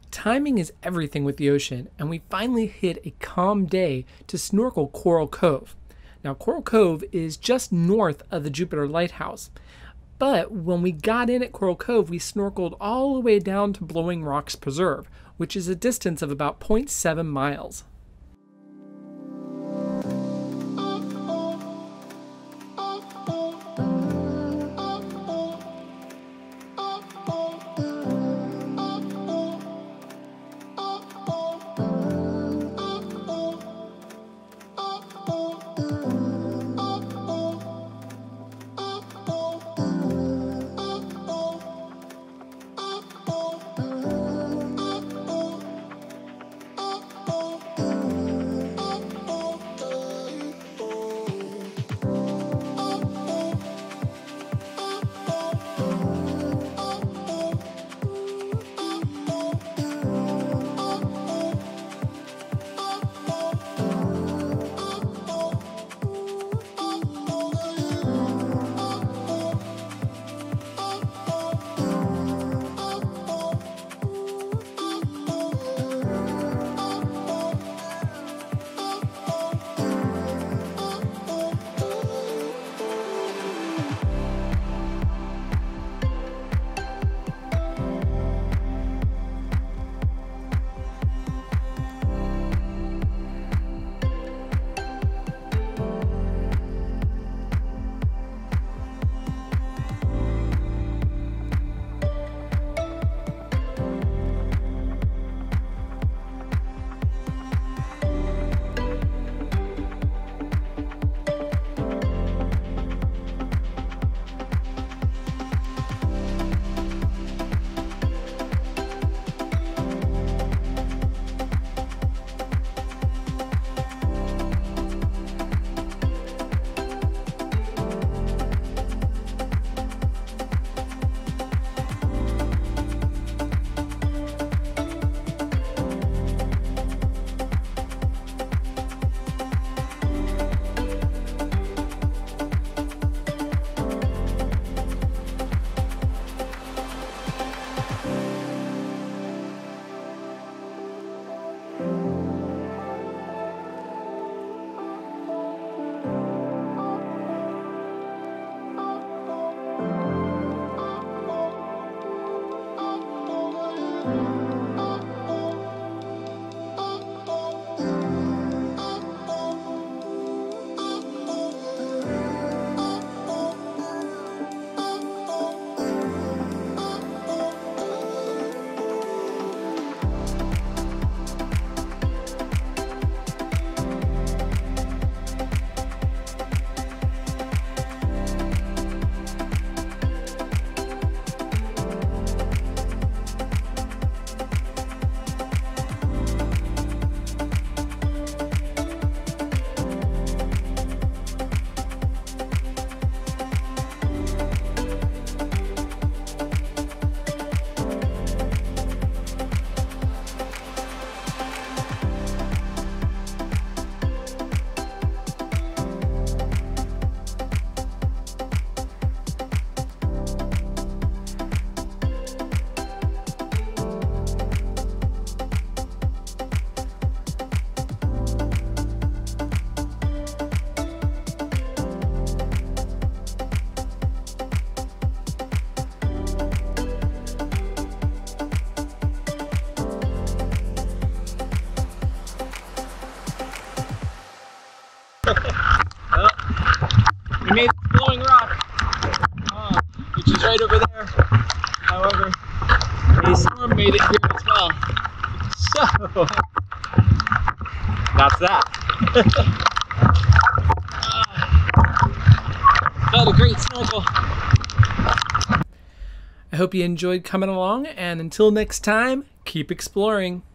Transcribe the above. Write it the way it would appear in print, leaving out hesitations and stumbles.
Timing is everything with the ocean, and we finally hit a calm day to snorkel Coral Cove. Now, Coral Cove is just north of the Jupiter Lighthouse, but when we got in at Coral Cove, we snorkeled all the way down to Blowing Rocks Preserve, which is a distance of about 0.7 miles. We made the Blowing Rock, which is right over there. However, a storm made it here as well. So, that's that. That was a great snorkel. I hope you enjoyed coming along, and until next time, keep exploring.